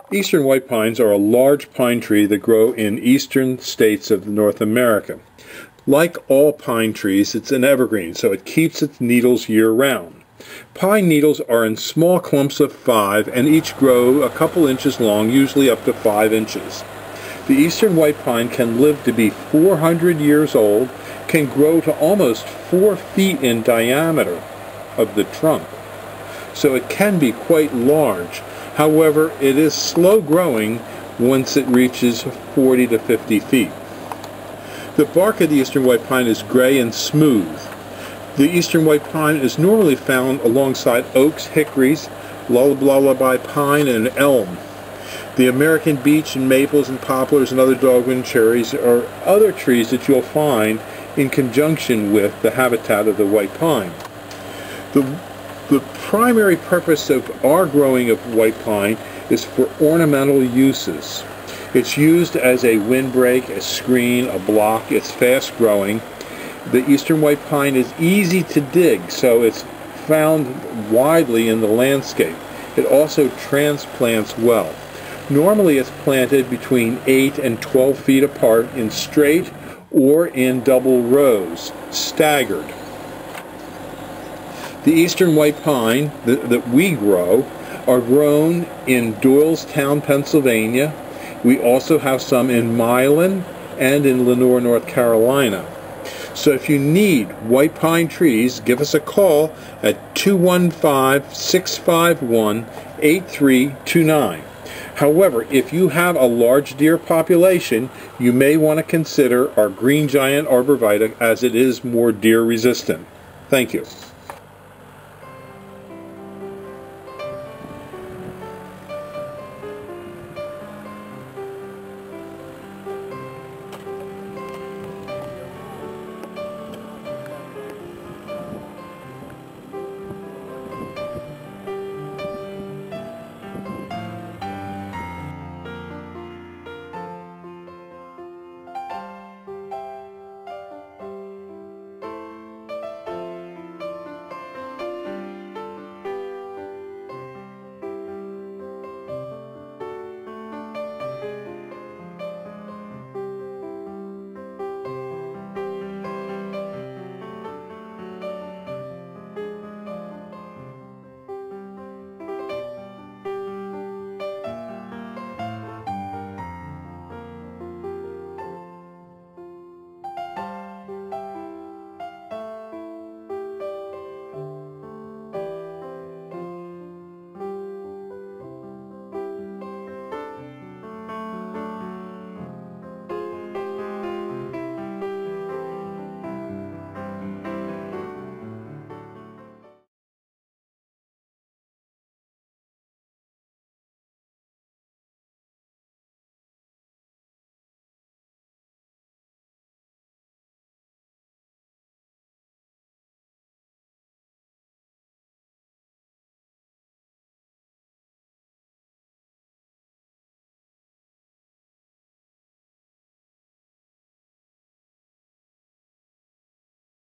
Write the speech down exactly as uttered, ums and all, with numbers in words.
Eastern white pines are a large pine tree that grow in eastern states of North America. Like all pine trees, it's an evergreen, so it keeps its needles year-round. Pine needles are in small clumps of five and each grow a couple inches long, usually up to five inches. The eastern white pine can live to be four hundred years old, can grow to almost four feet in diameter of the trunk. So it can be quite large. However, it is slow growing once it reaches forty to fifty feet. The bark of the eastern white pine is gray and smooth. The eastern white pine is normally found alongside oaks, hickories, lullaby pine, and elm. The American beech and maples and poplars and other dogwood cherries are other trees that you'll find in conjunction with the habitat of the white pine. The The primary purpose of our growing of white pine is for ornamental uses. It's used as a windbreak, a screen, a block. It's fast growing. The eastern white pine is easy to dig, so it's found widely in the landscape. It also transplants well. Normally it's planted between eight and twelve feet apart in straight or in double rows, staggered. The eastern white pine that, that we grow are grown in Doylestown, Pennsylvania. We also have some in Milan and in Lenoir, North Carolina. So if you need white pine trees, give us a call at two one five, six five one, eight three two nine. However, if you have a large deer population, you may want to consider our green giant arborvitae, as it is more deer resistant. Thank you.